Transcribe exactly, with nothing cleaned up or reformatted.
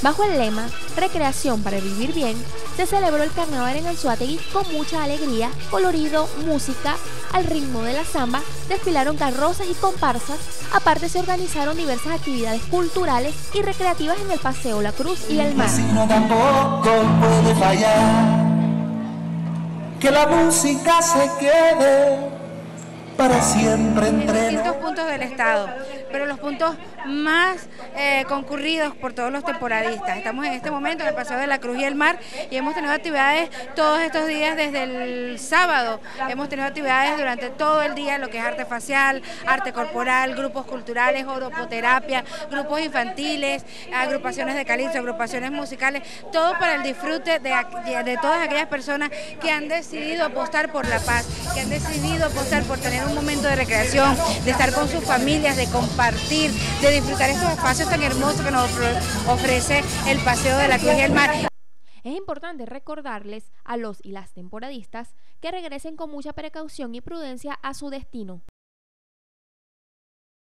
Bajo el lema Recreación para vivir bien, se celebró el carnaval en Anzoátegui con mucha alegría, colorido, música, al ritmo de la samba, desfilaron carrozas y comparsas, aparte se organizaron diversas actividades culturales y recreativas en el Paseo La Cruz y el Mar. No tampoco puede fallar, que la música se quede para siempre entre en distintos puntos del estado, pero los puntos más eh, concurridos por todos los temporadistas. Estamos en este momento en el Paseo de la Cruz y el Mar y hemos tenido actividades todos estos días desde el sábado. Hemos tenido actividades durante todo el día, lo que es arte facial, arte corporal, grupos culturales, oropoterapia, grupos infantiles, agrupaciones de calipso, agrupaciones musicales, todo para el disfrute de, de todas aquellas personas que han decidido apostar por la paz, que han decidido apostar por tener un momento de recreación, de estar con sus familias, de compartir, de disfrutar estos espacios tan hermosos que nos ofrece el Paseo de la Cruz y el Mar. Es importante recordarles a los y las temporadistas que regresen con mucha precaución y prudencia a su destino.